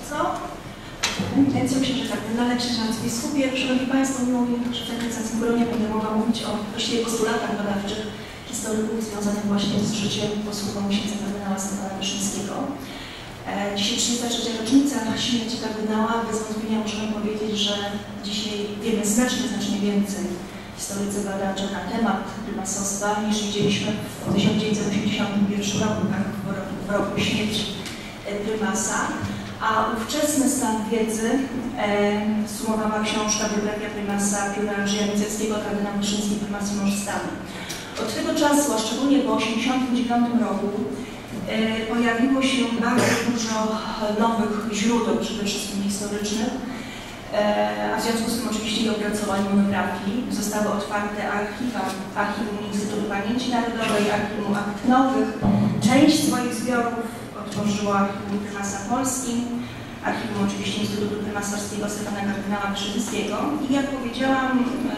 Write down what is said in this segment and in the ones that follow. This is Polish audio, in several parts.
bardzo. Więc ja myślę, że kardynale księża biskupie, szanowni Państwo, mimo że w takim zacymbronie będę mogła mówić o właściwie postulatach badawczych historyków związanych właśnie z życiem posługą księdza kardynała Stefana Wyszyńskiego. Dzisiaj 33. rocznica śmierci kardynała. Bez wątpienia możemy powiedzieć, że dzisiaj wiemy znacznie więcej historycy badacze na temat prymasostwa niż widzieliśmy w 1981 roku, w roku śmierci prymasa. A ówczesny stan wiedzy sumowała książka Biografia prymasa Pióra Andrzeja Micewskiego, kardynał Wyszyński, prymas i mąż stanu. Od tego czasu, a szczególnie po 1989 roku, pojawiło się bardzo dużo nowych źródeł, przede wszystkim historycznych, a w związku z tym oczywiście i opracowań monografii. Zostały otwarte Archiwum Instytutu Pamięci Narodowej, Archiwum Akt Nowych. Część swoich zbiorów otworzyło Archiwum Prymasa Polski, Archiwum oczywiście Instytutu Prymasowskiego Stefana Kardynała Wyszyńskiego. I jak powiedziałam,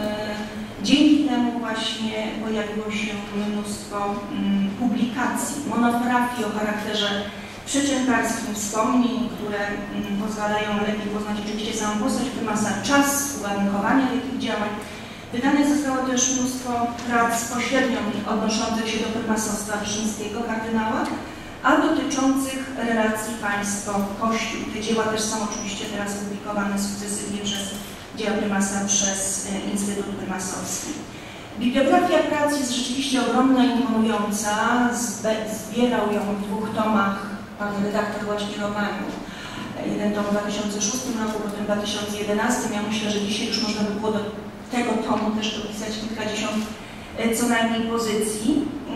dzięki temu właśnie pojawiło się mnóstwo publikacji, monografii o charakterze przyczynkarskim, wspomnień, które pozwalają lepiej poznać oczywiście samą postać prymasa, czas, uwarunkowania takich działań. Wydane zostało też mnóstwo prac pośrednio odnoszących się do prymasostwa Wyszyńskiego, kardynała, a dotyczących relacji państwo-kościół. Te dzieła też są oczywiście teraz publikowane sukcesywnie przez dzieła prymasa przez Instytut Prymasowski. Bibliografia prac jest rzeczywiście ogromna i imponująca. Zbierał ją w 2 tomach pan redaktor Łaźni Romaniuk. Jeden tom w 2006 roku, potem w 2011. Ja myślę, że dzisiaj już można by było do tego tomu też dopisać kilkadziesiąt co najmniej pozycji.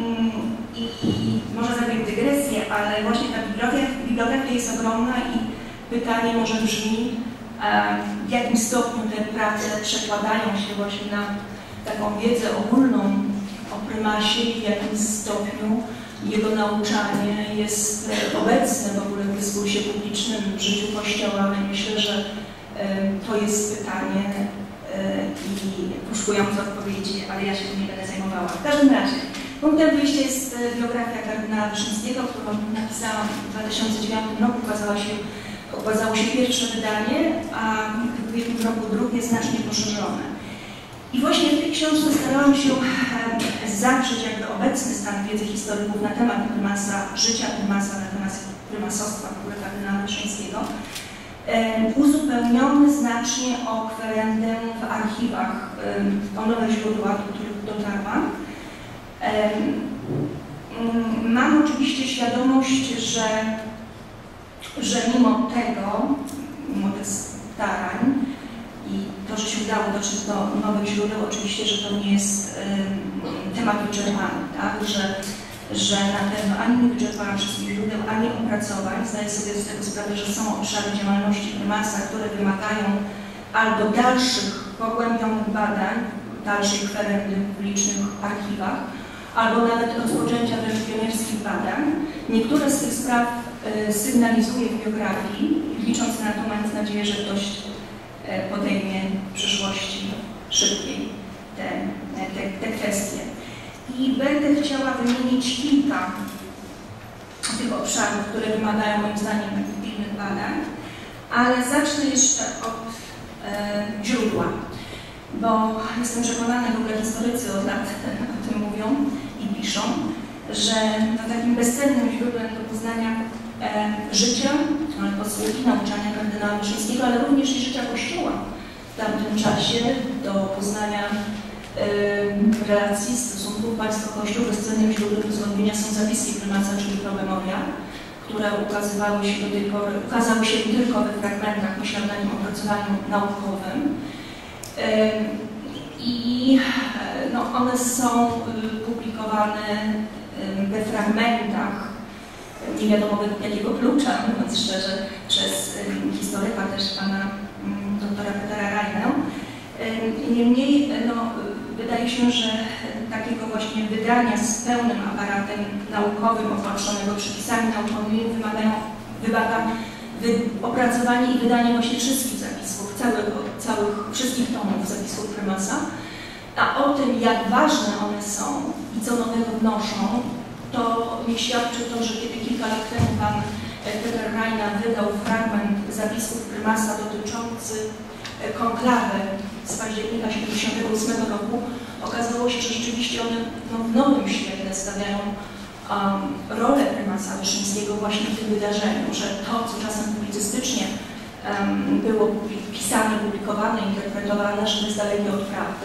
I może zrobić dygresję, ale właśnie ta bibliografia jest ogromna i pytanie może brzmi, w jakim stopniu te prace przekładają się właśnie na taką wiedzę ogólną o prymasie i w jakim stopniu jego nauczanie jest obecne w ogóle w dyskursie publicznym, w życiu Kościoła. Myślę, że to jest pytanie i poszukujące odpowiedzi, ale ja się tym nie będę zajmowała. W każdym razie, punktem wyjścia jest biografia kardynała Wyszyńskiego, którą napisałam w 2009 roku, ukazało się pierwsze wydanie, a w ubiegłym roku drugie, znacznie poszerzone. I właśnie w tej książce starałam się zawrzeć jakby obecny stan wiedzy historyków na temat prymasa, życia prymasa, na temat prymasostwa w ogóle kardynała Wyszyńskiego, uzupełniony znacznie o kwerendę w archiwach, o nowe źródła, do których dotarłam. Mam oczywiście świadomość, że mimo tego, mimo tych starań i to, że się udało dotrzeć do nowych źródeł, oczywiście, że to nie jest temat wyczerpany, tak? Że na pewno ani nie wyczerpałam wszystkich źródeł, ani opracowań. Zdaję sobie z tego sprawę, że są obszary działalności prymasa, które wymagają albo dalszych, pogłębionych badań, dalszej kwerendy w licznych archiwach, albo nawet rozpoczęcia wręcz pionierskich badań. Niektóre z tych spraw sygnalizuję w biografii, licząc na to, mając nadzieję, że ktoś podejmie w przyszłości szybkiej te kwestie. I będę chciała wymienić kilka tych obszarów, które wymagają moim zdaniem takich pilnych badań, ale zacznę jeszcze od źródła, bo jestem przekonana, w ogóle historycy od lat o tym mówią i piszą, że takim bezcennym źródłem do poznania życia, posługi, nauczania kardynała Wyszyńskiego, ale również i życia Kościoła w tamtym czasie, do poznania relacji, stosunków państwo-kościół, bezcennym źródłem bez wątpienia są zapiski prymasa, czyli promemoria, które ukazały się tylko we fragmentach, myślę o takim opracowaniu naukowym. I one są publikowane we fragmentach, nie wiadomo jakiego klucza, mówiąc szczerze, przez historyka też pana doktora Petera Rajnę. Niemniej wydaje się, że takiego właśnie wydania z pełnym aparatem naukowym, opatrzonego przepisami naukowymi wymaga opracowanie i wydanie właśnie wszystkich zapisków, wszystkich tomów zapisków prymasa. A o tym, jak ważne one są i co nowego wnoszą, to nie świadczy to, że kiedy kilka lat temu pan Peter Reina wydał fragment zapisków prymasa dotyczący konklawy z października 1978 roku, okazało się, że rzeczywiście one w nowym świetle stawiają rolę prymasa Wyszyńskiego właśnie w tym wydarzeniu, że to, co czasem publicystycznie było pisane, publikowane, interpretowane, że jest dalekie od prawdy.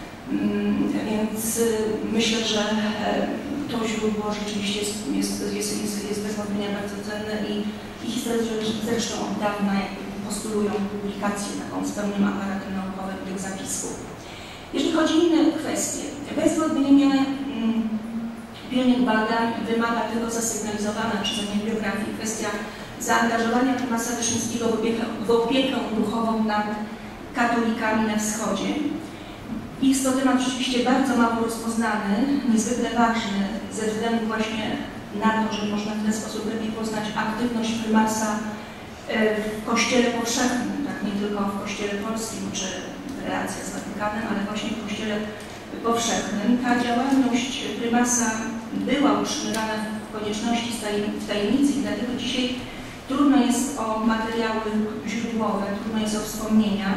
Więc myślę, że to źródło rzeczywiście jest bez wątpienia bardzo cenne i historycy zresztą od dawna postulują publikację taką z pełnym aparatem naukowym tych zapisków. Jeżeli chodzi o inne kwestie, bez wątpienia pilnych badań wymaga tego zasygnalizowana przeze mnie w biografii kwestia zaangażowania prymasa Wyszyńskiego w opiekę duchową nad katolikami na wschodzie. Jest to temat rzeczywiście bardzo mało rozpoznany, niezwykle ważny ze względu właśnie na to, że można w ten sposób lepiej poznać aktywność prymasa w Kościele powszechnym, tak nie tylko w Kościele polskim czy w relacjach z Watykanem, ale właśnie w Kościele powszechnym. Ta działalność prymasa była utrzymywana w konieczności w tajemnicy i dlatego dzisiaj trudno jest o materiały źródłowe, trudno jest o wspomnienia.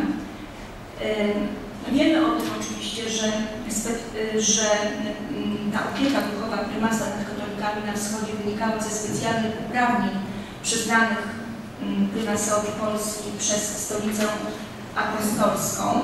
Wiemy o tym oczywiście, że ta opieka duchowa prymasa nad katolikami na wschodzie wynikała ze specjalnych uprawnień przyznanych prymasowi Polski przez Stolicę Apostolską.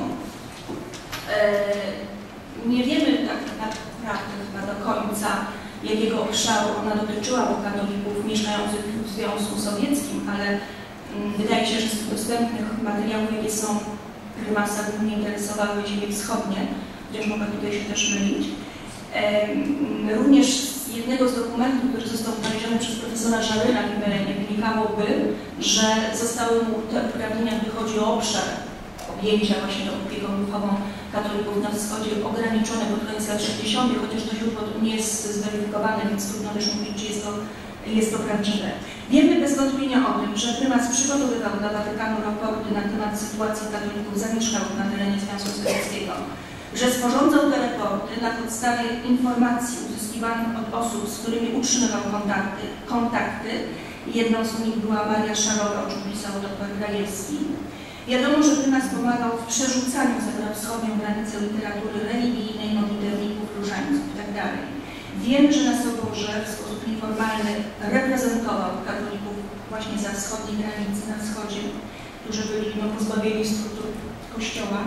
Nie wiemy tak naprawdę chyba do końca, jakiego obszaru ona dotyczyła, bo katolików mieszkających w Związku Sowieckim, ale wydaje się, że z dostępnych materiałów, jakie są prymasa, głównie interesowały ziemie wschodnie, chociaż mogę tutaj się też mylić. Również z jednego z dokumentów, który został znaleziony przez profesora Żaryna w Iberenie, wynikałoby, że zostały mu te uprawnienia, gdy chodzi o obszar objęcia właśnie tą opieką duchową katolików na wschodzie, ograniczone pod koniec lat 60., chociaż to źródło nie jest zweryfikowane, więc trudno też mówić, czy jest to prawdziwe. Wiemy bez wątpienia o tym, że prymas przygotowywał dla Watykanu raporty na temat sytuacji katolików zamieszkałych na terenie Związku Sowieckiego, że sporządzał te raporty na podstawie informacji uzyskiwanych od osób, z którymi utrzymywał kontakty. Jedną z nich była Maria Szarowa, o czym pisał dr Grajewski. Wiadomo, że prymas pomagał w przerzucaniu za wschodnią granicę literatury religijnej, modlitewników, różańców itd. Wiemy, że na Soborze w sposób nieformalny reprezentował katolików właśnie za wschodniej granicy, na wschodzie, którzy byli pozbawieni struktur kościoła.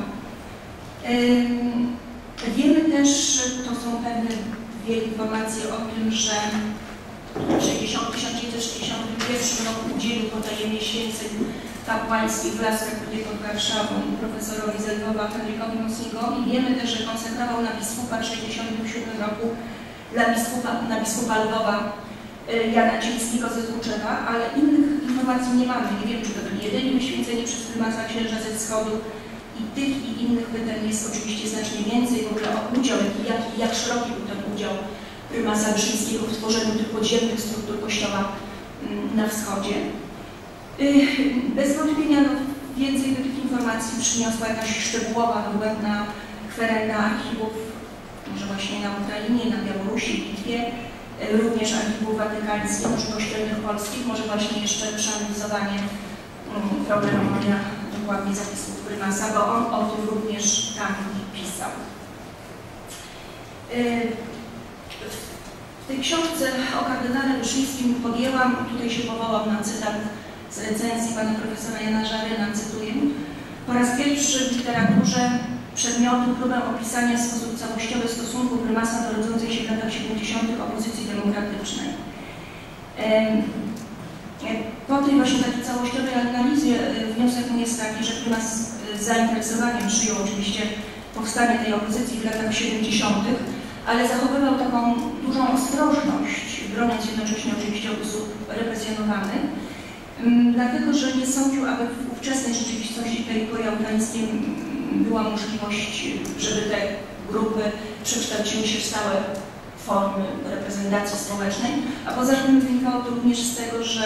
Wiemy też, to są pewne dwie informacje o tym, że w 1961 roku udzielił potajemnie święceń kapłańskich w Lasach pod Warszawą profesorowi z Lwowa Henrykowi Mocnigowi. Wiemy też, że konsekrował na biskupa w 1967 roku na biskupa Lwowa Jana Cielińskiego ze Złuczewa, ale innych informacji nie mamy. Nie wiem, czy to byli jedyni wyświęceni przez prymasa księża ze wschodu. I tych i innych pytań jest oczywiście znacznie więcej. W ogóle o udział, jak szeroki był ten udział prymasa Wyszyńskiego w tworzeniu tych podziemnych struktur kościoła na wschodzie. Bez wątpienia więcej tych informacji przyniosła jakaś szczegółowa, dogłębna kwerenda archiwów, może właśnie na Ukrainie, na Białorusi, Litwie, również archiwów watykańskich, może kościelnych polskich, może właśnie jeszcze przeanalizowanie problemowania dokładnie zapisów prymasa, bo on o tym również tam pisał. W tej książce o kardynale Wyszyńskim podjęłam, tutaj się powołam na cytat z recenzji pana profesora Jana Żaryna, cytuję: po raz pierwszy w literaturze przedmiotu próbę opisania w sposób całościowy stosunku prymasa do rodzącej się w latach 70. opozycji demokratycznej. Po tej właśnie takiej całościowej analizie wniosek mój jest taki, że prymas z zainteresowaniem przyjął oczywiście powstanie tej opozycji w latach 70., ale zachowywał taką dużą ostrożność, broniąc jednocześnie oczywiście osób represjonowanych, dlatego że nie sądził, aby w ówczesnej rzeczywistości tej koreautańskiej była możliwość, żeby te grupy przekształciły się w stałe formy reprezentacji społecznej, a poza tym wynikało to również z tego, że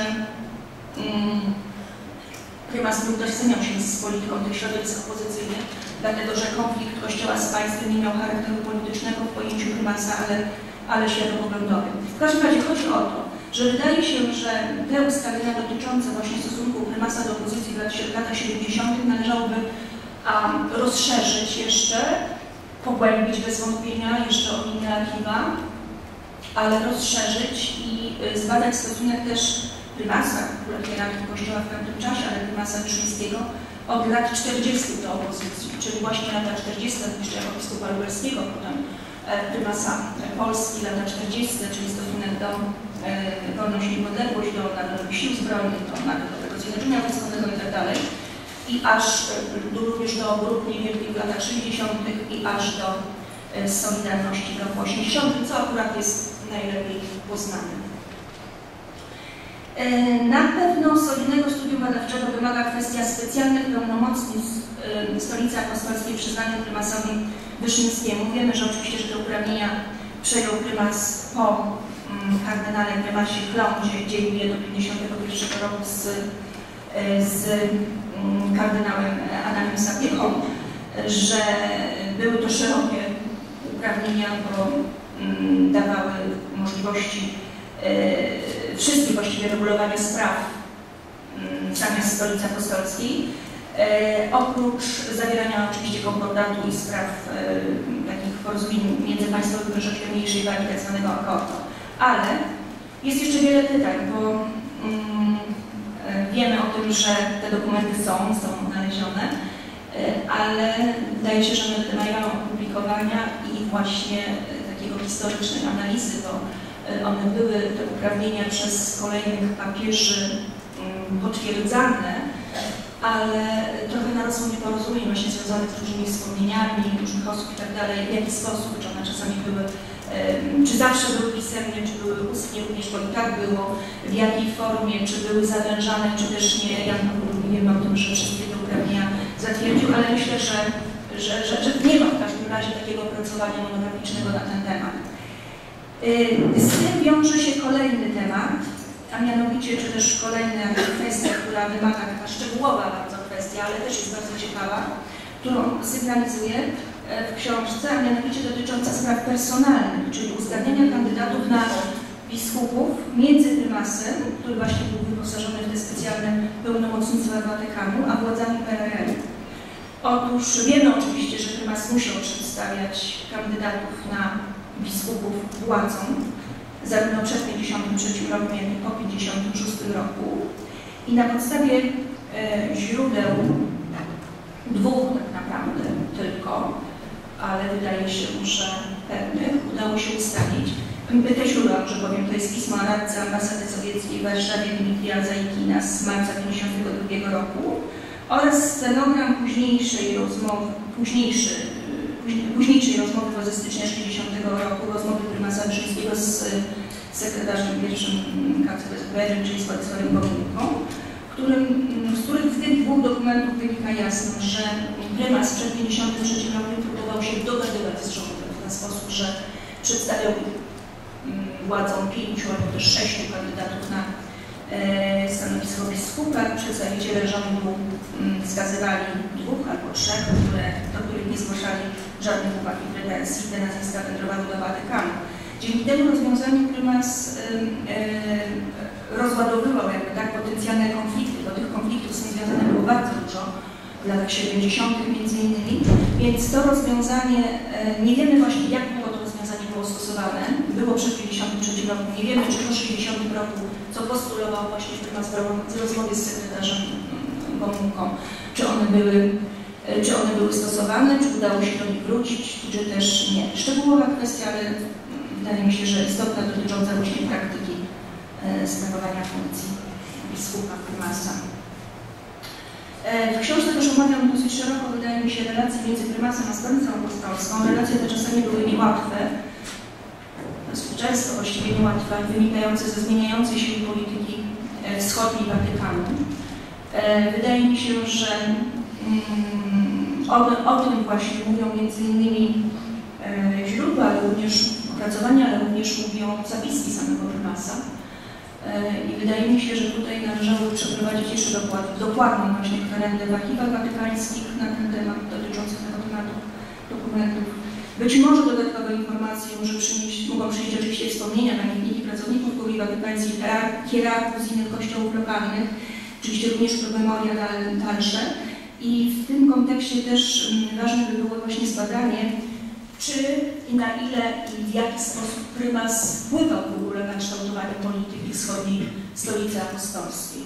prymas nie utożsamiał się z polityką tych środowisk opozycyjnych, dlatego że konflikt Kościoła z państwem nie miał charakteru politycznego w pojęciu prymasa, ale światopoglądowym. W każdym razie chodzi o to, że wydaje się, że te ustalenia dotyczące właśnie stosunku prymasa do opozycji w latach 70. należałoby rozszerzyć jeszcze, pogłębić bez wątpienia jeszcze o inne archiwa, ale rozszerzyć i zbadać stosunek też prymasa, hierarchii Kościoła w tamtym czasie, ale prymasa wyszyńskiego od lat 40. do opozycji, czyli właśnie lata 40. jeszcze jako biskupa lubelskiego, potem prymasa Polski, lata 40., czyli stosunek do wolność i niepodległość, do Narodowych Sił Zbrojnych, do Narodowego Zjednoczenia Wojskowego itd. I aż również do grup niewielkich w latach 60. i aż do Solidarności w roku 80., co akurat jest najlepiej poznane. Na pewno solidnego studium badawczego wymaga kwestia specjalnych pełnomocnictw Stolicy Apostolskiej przyznanych prymasowi Wyszyńskiemu. Wiemy, że oczywiście, że te uprawnienia przejął prymas po kardynale prymasie Klądzie, dzielnie do 51 roku z kardynałem Adamem Sapiechą, że były to szerokie uprawnienia, bo dawały możliwości wszystkich właściwie regulowania spraw zamiast Stolicy Apostolskiej, oprócz zawierania oczywiście konkordatu i spraw takich porozumień międzypaństwowych troszeczkę mniejszej wagi, tak zwanego akordu. Ale jest jeszcze wiele pytań, bo wiemy o tym, że te dokumenty są odnalezione, ale wydaje się, że one wymagają opublikowania i właśnie takiego historycznej analizy, bo one były, te uprawnienia przez kolejnych papieży potwierdzane, ale trochę narosło nieporozumień właśnie związanych z różnymi wspomnieniami różnych osób i tak dalej, w jaki sposób, czy one czasami były, czy zawsze były pisemnie, czy były ustnie, również bo i tak było, w jakiej formie, czy były zawężane, czy też nie. Ja nie wiem o tym, że wszystkie te uprawnienia zatwierdził, ale myślę, że nie ma w każdym razie takiego opracowania monograficznego na ten temat. Z tym wiąże się kolejny temat, a mianowicie, czy też kolejna kwestia, która wymaga, taka szczegółowa bardzo kwestia, ale też jest bardzo ciekawa, którą sygnalizuję w książce, a mianowicie dotycząca spraw personalnych, czyli uzgadniania kandydatów na biskupów między prymasem, który właśnie był wyposażony w te specjalne pełnomocnictwa Watykanu, a władzami PRL. Otóż wiemy oczywiście, że prymas musiał przedstawiać kandydatów na biskupów władzom, zarówno przed 1953 rokiem, jak i po 1956 roku. I na podstawie źródeł dwóch tak naprawdę tylko, ale wydaje się, że pewnych, udało się ustalić. Te źródła, że powiem, to jest pismo radcy ambasady sowieckiej w Warszawie Dmitrija Zajkina z marca 1952 roku oraz stenogram późniejszej rozmowy ze stycznia 60 roku, rozmowy prymasa Wyszyńskiego z sekretarzem pierwszym kancelarii, czyli z Władysławem Bogumiłką, z których z tych dwóch dokumentów wynika jasno, że prymas przed 1953 rokiem próbował się dogadywać z rządem w ten sposób, że przedstawiał władzom 5 albo też 6 kandydatów na stanowisko biskupa. Przedstawiciele rządu wskazywali 2 albo 3, do których nie zgłaszali żadnych uwag i pretensji. Te nazwiska wędrowały do Watykanu. Dzięki temu rozwiązaniu prymas rozładowywał jakby tak potencjalne konflikty, bo tych konfliktów z tym związane było bardzo dużo w latach 70. między innymi, więc to rozwiązanie, nie wiemy właśnie jak długo to rozwiązanie było stosowane, było przed 1953 rokiem, nie wiemy czy po 60 roku, co postulował właśnie prymas w rozmowie z sekretarzem Gomułką, czy one były stosowane, czy udało się do nich wrócić, czy też nie. Szczegółowa kwestia, ale wydaje mi się, że istotna, dotycząca właśnie praktyki sprawowania funkcji biskupa, prymasa. W książce też omawiam dosyć szeroko, wydaje mi się, relacje między prymasem a stolicą apostolską. Relacje te czasami były niełatwe, dosyć często właściwie niełatwe, wynikające ze zmieniającej się polityki wschodniej Watykanu. Wydaje mi się, że o tym właśnie mówią między innymi źródła, ale również opracowania, ale również mówią zapiski samego prymasa. I wydaje mi się, że tutaj należałoby przeprowadzić jeszcze dokładną właśnie kwerendę w archiwach watykańskich na ten temat dotyczących tego tematu dokumentów. Być może dodatkowe informacje mogą przynieść oczywiście wspomnienia pamiętniki pracowników Kurliwa Wybrańskiej, hierarchów z innych kościołów lokalnych, oczywiście również promemoria dalsze. I w tym kontekście też ważne by było właśnie zbadanie, czy i na ile i w jaki sposób prymas wpływał w ogóle na kształtowanie polityki wschodniej stolicy apostolskiej.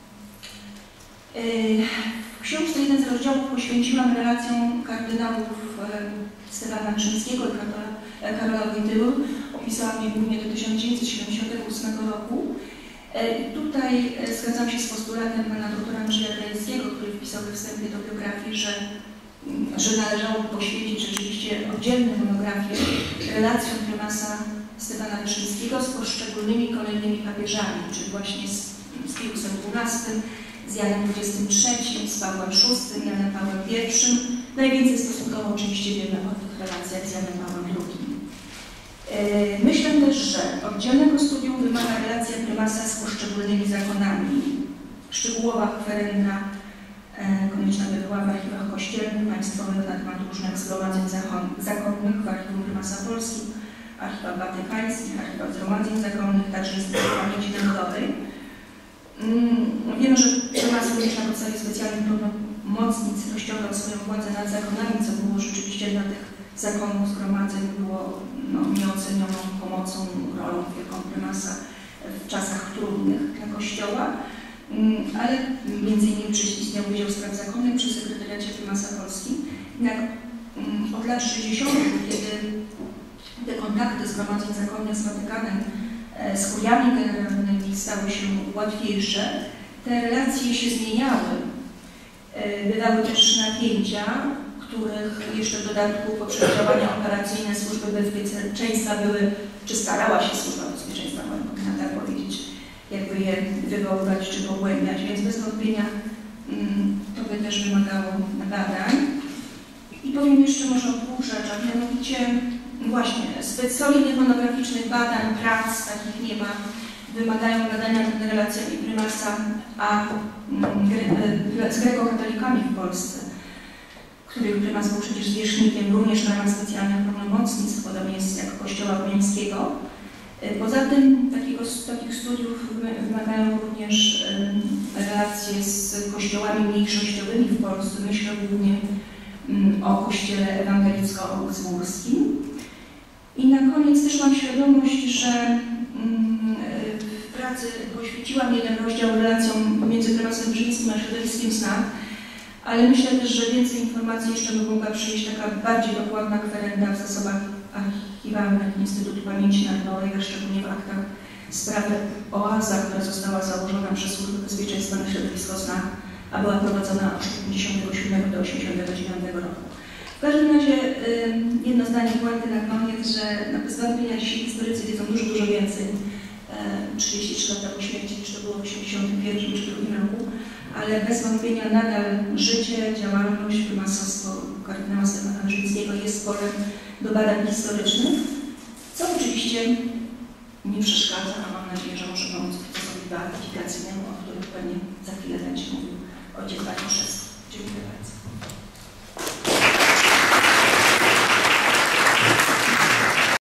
W książce jeden z rozdziałów poświęciłam relacjom kardynałów Stefana Wyszyńskiego i Karola Wojtyły. Opisałam je głównie do 1978 roku. I tutaj zgadzam się z postulatem pana doktora Andrzeja Grajewskiego, który wpisał we wstępie do biografii, że należało poświęcić rzeczywiście oddzielną monografię relacjom prymasa Stefana Wyszyńskiego z poszczególnymi kolejnymi papieżami, czyli właśnie z Piusem XII, z Janem XXIII, z Pawłem VI, Janem Pawłem I. Najwięcej stosunkowo oczywiście wiemy o tych relacjach z Janem Pawłem II. Myślę też, że oddzielnego studium wymaga relacja prymasa z poszczególnymi zakonami. Szczegółowa kwerenda konieczna by była w archiwach kościelnych, państwowych na temat różnych zgromadzeń zakonnych, w archiwum prymasa Polski, archiwach watykańskich, archiwach zgromadzeń zakonnych, także Instytutu Pamięci Narodowej. Wiemy, że prymas również na podstawie specjalnych pełnomocnic rozciągał swoją władzę nad zakonami, co było rzeczywiście dla tych zakonów zgromadzeń było nieocenioną pomocą, rolą wielką prymasa w czasach trudnych dla Kościoła, ale między innymi istniał Wydział Spraw Zakonnych przy Sekretariacie Prymasa Polski. Jednak od lat 60., kiedy te kontakty zgromadzeń zakonnych z Watykanem, z kuriami generalnymi stały się łatwiejsze, te relacje się zmieniały. Bywały też napięcia, których jeszcze w dodatku poprzez działania operacyjne służby bezpieczeństwa były, czy starała się służba bezpieczeństwa, można tak powiedzieć, jakby je wywoływać czy pogłębiać, więc bez wątpienia to by też wymagało badań. I powiem jeszcze może o dwóch rzeczach, mianowicie właśnie zbyt solidnych monograficznych badań, prac, takich nie ma, wymagają badania nad relacjami prymasa z grekokatolikami w Polsce, których prymas był przecież zwierzchnikiem również w ramach specjalnych pełnomocnictw, podobnie jest jak Kościoła Pańskiego. Poza tym takich studiów wymagają również relacje z kościołami mniejszościowymi w Polsce. Myślę głównie o kościele ewangelicko-augsburskim. I na koniec też mam świadomość, że w pracy poświęciłam jeden rozdział relacjom między prymasem Wyszyńskim a środowiskiem SNAP, ale myślę też, że więcej informacji jeszcze by mogła przyjść taka bardziej dokładna kwerenda w zasobach archiwalnych Instytutu Pamięci Narodowej, a szczególnie w aktach sprawy OAZA, która została założona przez Służbę Bezpieczeństwa na środowisko SNAP, a była prowadzona od 1987 do 1989 roku. W każdym razie jedno zdanie puenty na koniec, że bez wątpienia dzisiaj historycy wiedzą dużo więcej 33 lata po śmierci, niż to było w 1981 czy 1982 roku, ale bez wątpienia nadal życie, działalność, prymasostwo kardynała Stefana Wyszyńskiego jest polem do badań historycznych, co oczywiście nie przeszkadza, a mam nadzieję, że może pomóc procesowi beatyfikacyjnemu, o którym pewnie za chwilę będzie mówił ojciec Bartoszewski. Dziękuję bardzo.